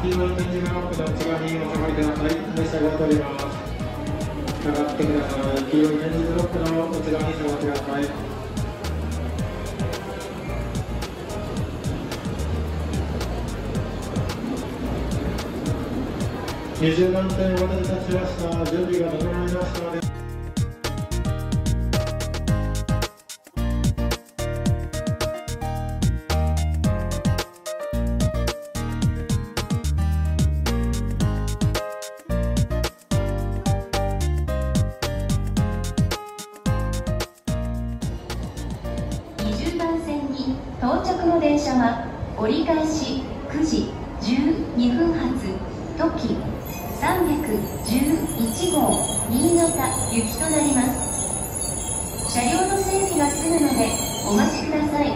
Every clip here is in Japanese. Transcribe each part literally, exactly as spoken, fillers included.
黄色い点字ブロックの内側にお下がりください。列車が通ります。下がってください。黄色い点字ブロックの内側に下がってください。にじゅうばん線お待たせいたしました。準備が整いましたので。 にじゅうばん線に到着の電車は折り返しくじじゅうにふん発時さんびゃくじゅういちごう新潟行きとなります。車両の整備が済むのでお待ちください。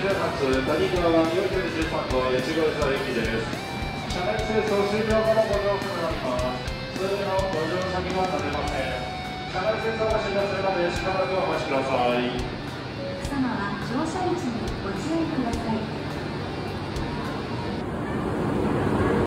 周発谷川湾よんひゃくじゅうさん号越後沢行きです。車内清掃終了後のご乗車となります。通常のご乗車にはなれません。車内清掃が終了するまでしばらくお待ちください。 お客様は乗車